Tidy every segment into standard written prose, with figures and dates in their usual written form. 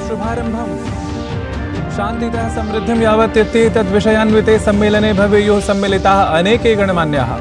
शुभारंभम्। शान्तितः समृद्धिं यावत् तद्विषयान्विते सम्मेलने भवेयुः सम्मिलिताः अनेके गणमान्याः।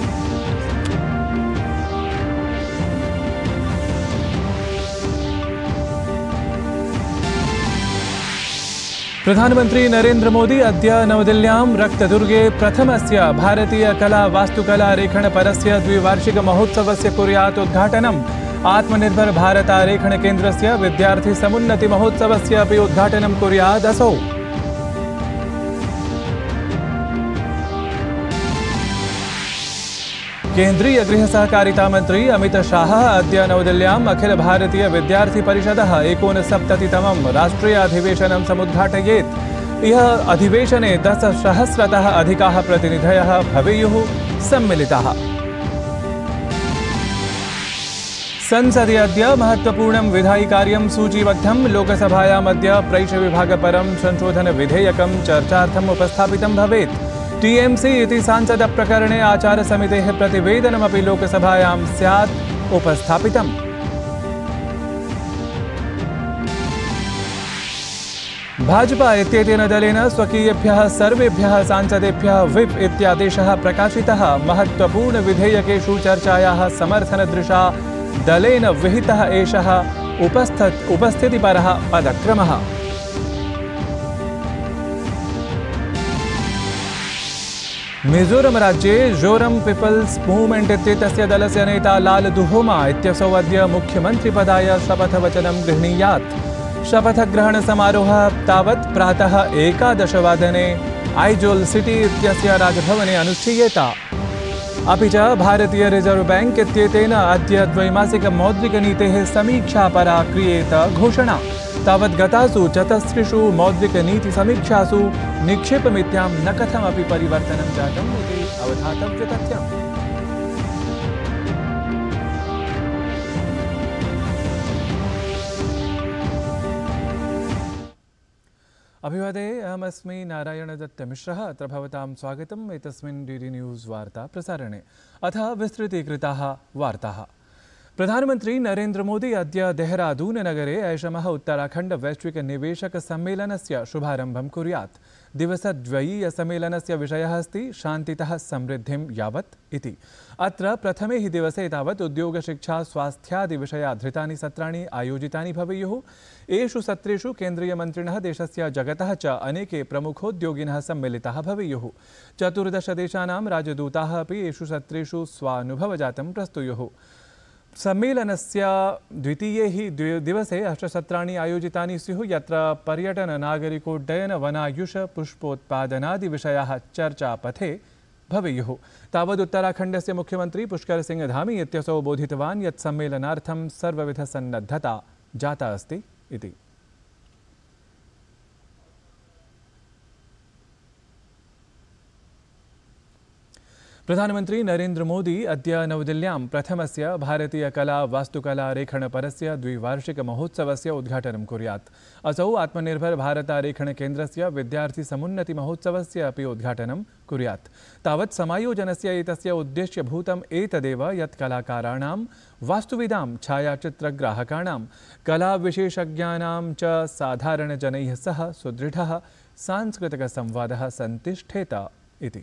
प्रधानमंत्री नरेंद्र मोदी अद्य नवदिल्ल्यां रक्तदुर्गे प्रथमस्य भारतीय कला वास्तुकला रेखणपरस्य द्विवार्षिक महोत्सवस्य कुर्यात् उद्घाटनम्। आत्मनिर्भर भारत आरेखण केन्द्रस्य विद्यार्थी समुन्नति महोत्सवस्य अपि उद्घाटनं कुर्यात् असौ। केन्द्रीय गृह सहकारिता मंत्री अमित शाह अद्य नवदिल्ल्याम् अखिल भारतीय विद्यार्थी परिषदः 69तमं राष्ट्रीय अधिवेशनं समुद्घाटयेत्। इह अधिवेशने 10,000तः अधिकाः प्रतिनिधयः भवेयुः सम्मिलिताः। संसदि अद्य महत्वपूर्णं विधायिकार्यं सूचीबद्धं। लोकसभायामद्य प्रैषविभागपरं संशोधन विधेयकं चर्चार्थम् उपस्थापितं भवेत्। टीएमसी इति सांसद प्रकरणे आचार समितेः प्रतिवेदनमपि लोकसभायां स्यात् उपस्थापितम्। भाजपा इत्येतेन दलेन स्वकीयेभ्यः सर्वेभ्यः सांसदेभ्यः व्हिप इत्यादेशः प्रकाशितः। महत्वपूर्ण विधेयकेषु चर्चायाः समर्थनदृशा दलेन विहितः एषः उपस्थितिपरः पदक्रमः। मिजोरम राज्ये जोरम पीपल्स मूवमेंट इत्येतस्य दलस्य नेता लाल दुहोमा इत्यसौ अद्य मुख्यमंत्रिपदाय शपथवचनं गृह्णीयात्। शपथग्रहण समारोहः तावत् प्रातः 11:00 आइजोल सिटी इत्यस्य राजभवने अनुष्ठीयेत। अपि च भारतीय रिजर्व बैंक इत्येतेन अद्य द्वैमासिक मौद्रिकनीतेः समीक्षापरा क्रियेत घोषणा। तावत् गतासु 4 मौद्रिकनीतिसमीक्षासु निक्षेपमित्यां न कथमपि परिवर्तनं जातम् इति अवधातव्यतथ्यम्। अभिवादे अहमस्मि नारायणदत्तमिश्रः। अत्र भवतां स्वागतम् एतस्मिन् डीडी न्यूज़ वार्ता प्रसारणे। अथ विस्तृतीकृताः वार्ताः। प्रधानमंत्री नरेंद्र मोदी अद्य देहरादून नगरे ऐषमः उत्तराखण्ड वैश्विक निवेशक सम्मेलनस्य शुभारम्भं कुर्यात्। दिवसद्वयीयसम्मेलनस्य विषयः अस्ति शान्तितः समृद्धिं यावत् इति। अत्र प्रथमे हि दिवसे तावत् उद्योग शिक्षा स्वास्थ्यादिविषयाधृतानि सत्राणि आयोजितानि भवेयुः। एषु सत्रेषु केन्द्रीयमन्त्रिणः देशस्य जगतः च अनेके प्रमुखोद्योगिनः सम्मिलिताः भवेयुः। 14 देशानां राजदूताः अपि एषु सत्रेषु स्वानुभवजातं प्रस्तुयुः। सम्मेलनस्य द्वितीये हि दिवसे 8 सत्राणि आयोजितानि स्युः, यत्र पर्यटन, नागरिकोड्डयन, वनायुष, पुष्पोत्पादनादि विषयाः चर्चापथे भवेयुः। तावदुत्तराखण्डस्य मुख्यमंत्री पुष्कर सिंह धामी इत्यसौ बोधितवान् यत् सम्मेलनार्थं सर्वविधसन्नद्धता जाता अस्ति इति। प्रधानमंत्री नरेंद्र मोदी अद्य नवदिल्ल्यां प्रथमस्य भारतीय कला वास्तुकला रेखणपरस्य द्विवार्षिक महोत्सवस्य उद्घाटनं कुर्यात्। असौ आत्मनिर्भर भारत आरेखण केन्द्रस्य विद्यार्थी समुन्नति महोत्सवस्य अपि उद्घाटनं कुर्यात्। तावत् समायोजनस्य एतस्य उद्देश्यभूतम् एतदेव यत् कलाकाराणां, वास्तुविदां, छायाचित्रग्राहकाणां, कलाविशेषज्ञानां च साधारणजनैः सह सुदृढः सांस्कृतिकसंवादः सन्तिष्ठेत इति।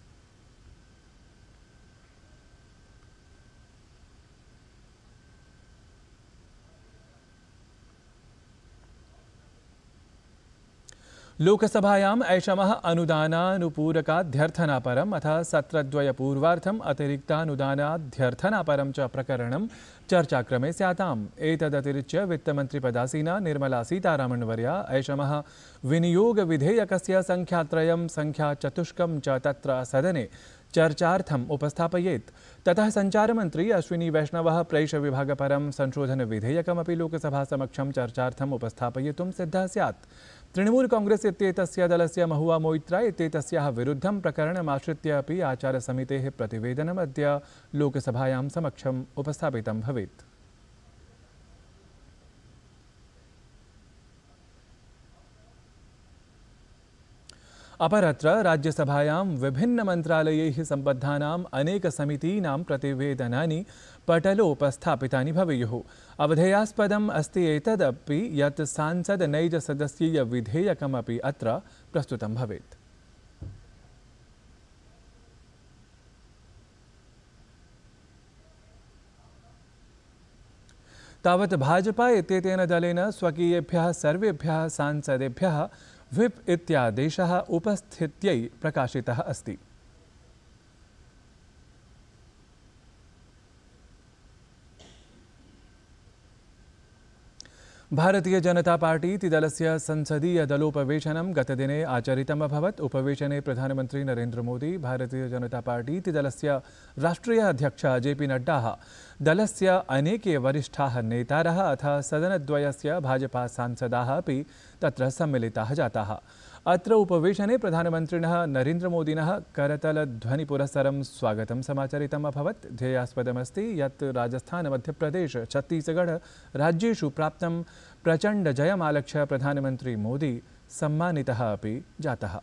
लोकसभायाम् ऐषमः अनुदानानुपूरकाध्यर्थनापरम् अथ सत्रद्वयपूर्वार्थम् अतिरिक्तानुदानाध्यर्थनापरं च प्रकरणं चर्चाक्रमे स्याताम्। एतदतिरिच्य वित्तमन्त्रिपदासीना निर्मला सीतारामन्वर्या ऐषमः विनियोगविधेयकस्य संख्यात्रयं संख्याचतुष्कं च तत्र सदने चर्चार्थम् उपस्थापयेत्। ततः संचारमंत्री अश्विनी वैष्णवः प्रैषविभागपरं संशोधनविधेयकमपि लोकसभासमक्षं चर्चार्थम् उपस्थापयितुं सिद्धः स्यात्। तृणमूल कांग्रेस इत्येतस्य दलस्य महुआ मोइत्रा इत्येतस्याः विरुद्धं प्रकरणमाश्रित्य अपि आचारसमितेः प्रतिवेदनम् अद्य लोकसभायां समक्षम् उपस्थापितं भवेत्। अपरत्र राज्यसभायां विभिन्नमन्त्रालयैः सम्बद्धानाम् अनेकसमितीनां प्रतिवेदनानि पटलोपस्थापितानि भवेयुः। अवधेयास्पदम् अस्ति एतदपि यत् सांसदनैजसदस्यीयविधेयकमपि अत्र प्रस्तुतं भवेत्। तावत् भाजपा इत्येतेन दलेन स्वकीयेभ्यः सर्वेभ्यः सांसदेभ्यः व्हिप इत्यादेशः उपस्थित्यै प्रकाशितः अस्ति। भारतीय जनता पार्टी इति दलस्य संसदीय दलोपवेशनं गतदिने आचरितम् अभवत्। उपवेशने प्रधानमन्त्री नरेन्द्र मोदी, भारतीय जनता पार्टी इति दलस्य राष्ट्रीय अध्यक्षः JP नड्डा, दलस्य अनेके वरिष्ठाः नेतारः अथ सदनद्वयस्य भाजपा सांसदाः अपि तत्र सम्मिलिताः जाताः। अत्र उपवेशने प्रधानमन्त्रिणः नरेन्द्रमोदिनः करतलध्वनिपुरस्सरं स्वागतं समाचरितम् अभवत्। ध्येयास्पदमस्ति यत् राजस्थान, मध्यप्रदेश, छत्तीसगढ़ राज्येषु प्राप्तं प्रचण्डजयमालक्ष्य प्रधानमन्त्री मोदी सम्मानितः अपि जातः।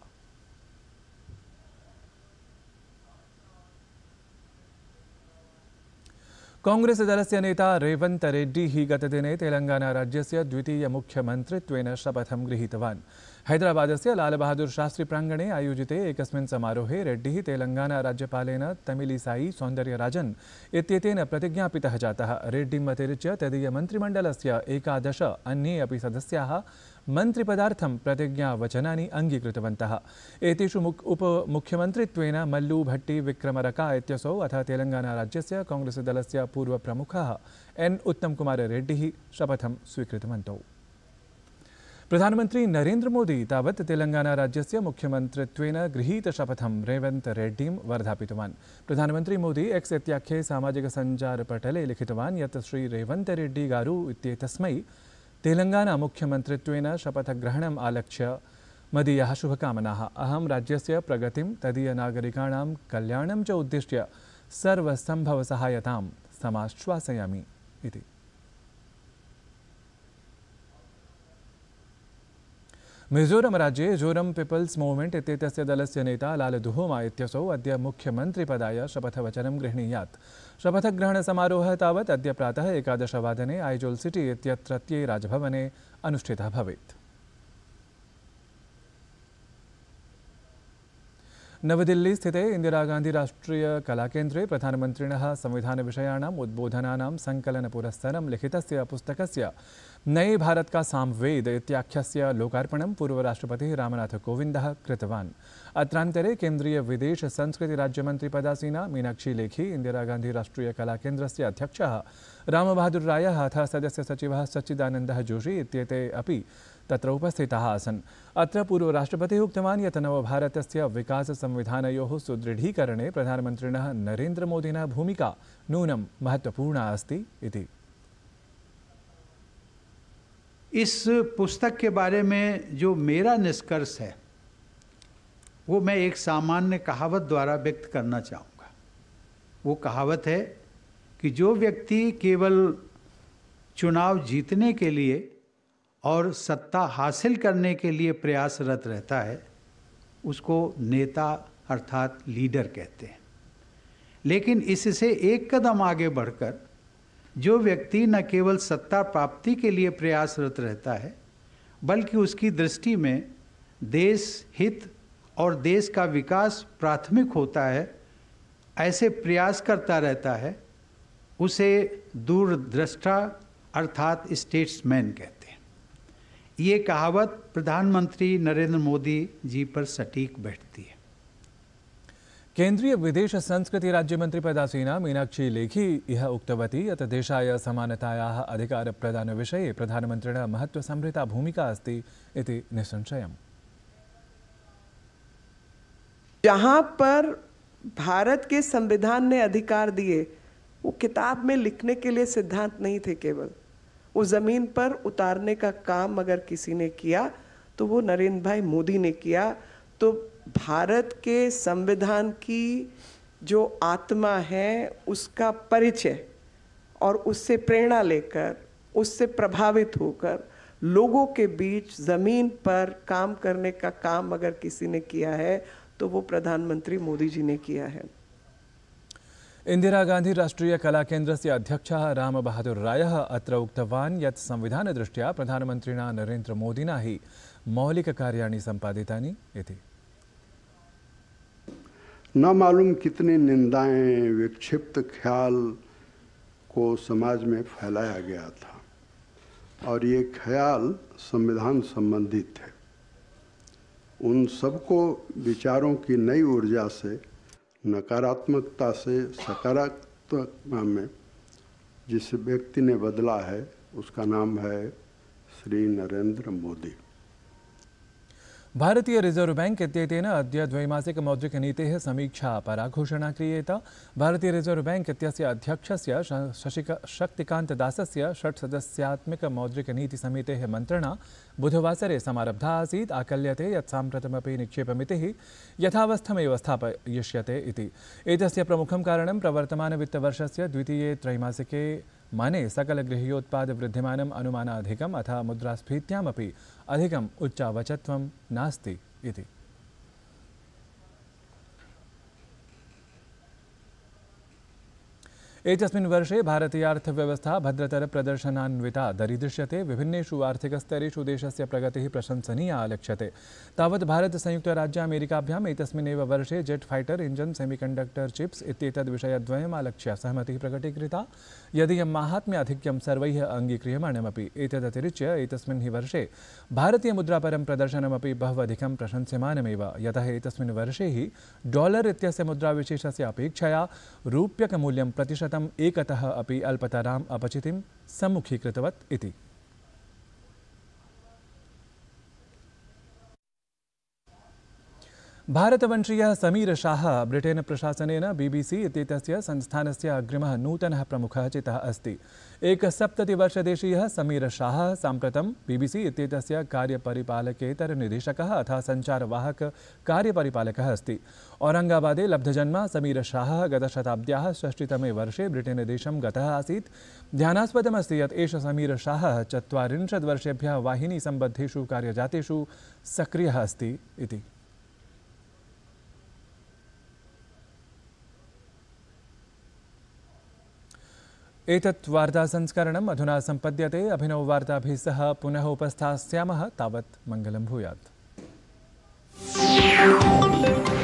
कांग्रेस दलस्य नेता रेवंत रेड्डी गतदिने तेलंगाना राज्यस्य द्वितीय मुख्यमन्त्रित्वेन शपथं गृहीतवान्। हैदराबादस्य लालबहादुर शास्त्री प्राङ्गणे आयोजिते एकस्मिन् समारोहे रेड्डी तेलंगाना राज्यपालेन तमिलिसाई सौन्दर्यराजन् इत्येतेन प्रतिज्ञापितः जातः। रेड्डीम् अतिरिच्य तदीयमन्त्रिमण्डलस्य 11 अन्ये अपि सदस्याः मन्त्रिपदार्थं प्रतिज्ञावचनानि अङ्गीकृतवन्तः। एतेषु उपमुख्यमन्त्रित्वेन मल्लू भट्टी विक्रमरका इत्यसौ अथ तेलंगाना राज्यस्य कांग्रेस दलस्य पूर्वप्रमुखः N उत्तमकुमार रेड्डी शपथं स्वीकृतवन्तौ। प्रधानमन्त्री नरेन्द्र मोदी तावत् तेलंगाना राज्यस्य मुख्यमन्त्रित्वेन गृहीतशपथं रेवंत रेड्डीं वर्धापितवान्। प्रधानमन्त्री मोदी X इत्याख्ये सामाजिकसञ्चारपटले लिखितवान् यत् श्री रेवंत रेड्डी गारु इत्येतस्मै तेलंगाना मुख्यमन्त्रित्वेन शपथग्रहणम् आलक्ष्य मदीयाः शुभकामनाः। अहं राज्यस्य प्रगतिं, तदीयनागरिकाणां कल्याणं च उद्दिश्य सर्वसम्भवसहायतां समाश्वासयामि इति। मिजोरम राज्ये जोरम पीपल्स मूवमेंट इत्येतस्य दलस्य नेता लालदुहोमा इत्यसौ अद्य मुख्यमन्त्रिपदाय शपथवचनं गृह्णीयात्। शपथग्रहणसमारोहः तावत् अद्य प्रातः 11 वादने आइजोल सिटी इत्यत्रत्ये राजभवने अनुष्ठितः भवेत्। नवदिल्ली स्थिते इंदिरा गांधी राष्ट्रीय कलाकेन्द्रे प्रधानमन्त्रिणः संविधानविषयाणाम् उद्बोधनानां संकलनपुरस्सरं लिखितस्य पुस्तकस्य नए भारत का सामवेद इत्याख्यस्य लोकार्पणं पूर्वराष्ट्रपतिः रामनाथ कोविन्दः कृतवान्। अत्रान्तरे केन्द्रीय विदेश संस्कृति राज्यमन्त्रिपदासीना मीनाक्षी लेखी, इंदिरा गांधी राष्ट्रीय कलाकेन्द्रस्य अध्यक्षः रामबहादुर रायः अथ सदस्य सचिवः सच्चिदानन्दः जोशी इत्येते अपि तत्र उपस्थिताः आसन्। अत्र पूर्वराष्ट्रपतिः उक्तवान् यत् नवभारतस्य विकाससंविधानयोः सुदृढीकरणे प्रधानमन्त्रिणः नरेन्द्रमोदिनः भूमिका नूनं महत्वपूर्णा अस्ति इति। इस पुस्तक के बारे में जो मेरा निष्कर्ष है वो मैं एक सामान्य कहावत द्वारा व्यक्त करना चाहूँगा। वो कहावत है कि जो व्यक्ति केवल चुनाव जीतने के लिए और सत्ता हासिल करने के लिए प्रयासरत रहता है उसको नेता अर्थात लीडर कहते हैं। लेकिन इससे एक कदम आगे बढ़कर जो व्यक्ति न केवल सत्ता प्राप्ति के लिए प्रयासरत रहता है बल्कि उसकी दृष्टि में देश हित और देश का विकास प्राथमिक होता है, ऐसे प्रयास करता रहता है, उसे दूरदृष्टा अर्थात स्टेट्समैन कहते हैं। ये कहावत प्रधानमंत्री नरेंद्र मोदी जी पर सटीक बैठती है। केन्द्रीय विदेश संस्कृति राज्यमन्त्रिपदासीना मीनाक्षी लेखी इह उक्तवती यत् देशाय समानतायाः अधिकारप्रदानविषये प्रधानमन्त्रिणः महत्त्वसंभृता भूमिका अस्ति इति निसंशयम्। जहाँ पर भारत के संविधान ने अधिकार दिए वो किताब में लिखने के लिए सिद्धांत नहीं थे, केवल वो जमीन पर उतारने का काम अगर किसी ने किया तो वो नरेंद्र भाई मोदी ने किया। तो भारत के संविधान की जो आत्मा है उसका परिचय और उससे प्रेरणा लेकर उससे प्रभावित होकर लोगों के बीच जमीन पर काम करने का काम अगर किसी ने किया है तो वो प्रधानमंत्री मोदी जी ने किया है। इंदिरा गांधी राष्ट्रीय कला केन्द्रस्य अध्यक्षः रामबहादुर रायः अत्र उक्तवान् यत् संविधानदृष्ट्या प्रधानमन्त्रिणा नरेन्द्र मोदिना हि मौलिककार्याणि सम्पादितानि इति। न मालूम कितनी निंदाएं, विक्षिप्त ख्याल को समाज में फैलाया गया था और ये ख्याल संविधान संबंधित है। उन सबको विचारों की नई ऊर्जा से, नकारात्मकता से सकारात्मकता में जिस व्यक्ति ने बदला है उसका नाम है श्री नरेंद्र मोदी। भारतीय रिजर्व बैंक इत्येतेन अद्य द्वैमासिकमौद्रिकनीतेः समीक्षा परा घोषणा क्रियेत। भारतीय रिजर्व बैंक इत्यस्य अध्यक्षस्य शक्तिकान्तदासस्य 6 सदस्यात्मकमौद्रिकनीतिसमितेः मन्त्रणा बुधवासरे समारब्धा आसीत्। आकल्यते यत् साम्प्रतमपि निक्षेपमितिः यथावस्थमेव स्थापयिष्यते इति। एतस्य प्रमुखं कारणं प्रवर्तमानवित्तवर्षस्य द्वितीये त्रैमासिके माने सकलगृह्योत्पादवृद्धिमानम् अनुमानाधिकम् अथ मुद्रास्फीत्यामपि अधिकम् उच्चावचत्वं नास्ति इति। एतस्मिन् वर्षे भारतीय अर्थव्यवस्था भद्रतर प्रदर्शनान्विता दरीदृश्यते। विभिन्नेषु आर्थिकस्तरेषु देशस्य प्रगतिः प्रशंसनीया लक्ष्यते। तावत् भारत संयुक्तराज्यामेरिकाभ्याम् एतस्मिन्नेव वर्षे jet fighter engine semiconductor chips इत्येतद् विषयद्वयम् आलक्ष्य सहमतिः प्रकटीकृता। यदीयं माहात्म्याधिक्यं सर्वैः अङ्गीक्रियमाणमपि। एतदतिरिच्य एतस्मिन् हि वर्षे भारतीय मुद्रापरं प्रदर्शनमपि बहुवधिकं प्रशंस्यमानमेव। यतः एतस्मिन् वर्षे हि डॉलर इत्यस्य मुद्राविशेषस्य अपेक्षया रूप्यकमूल्यं प्रतिशतम् एकतः अपि अल्पतराम् अपचितिं सम्मुखीकृतवत् इति। भारतवंशीयः समीर शाह ब्रिटेन प्रशासनेन BBC इत्येतस्य संस्थानस्य अग्रिमः नूतनः प्रमुखः चितः अस्ति। 71-वर्षदेशीयः समीर शाह साम्प्रतं BBC इत्येतस्य कार्यपरिपालकेतरनिदेशकः अथ सञ्चारवाहक कार्यपरिपालकः अस्ति। औरंगाबादे लब्धजन्मा समीर शाह गतशताब्द्याः 60तमे वर्षे ब्रिटेनदेशं गतः आसीत्। ध्यानास्पदमस्ति यत् एष समीर शाह 40 वर्षेभ्यः वाहिनीसम्बद्धेषु कार्यजातेषु सक्रियः अस्ति इति। एतत् वार्तासंस्करणम् अधुना सम्पद्यते। अभिनववार्ताभिः सह पुनः उपस्थास्यामः। तावत् मङ्गलं भूयात्।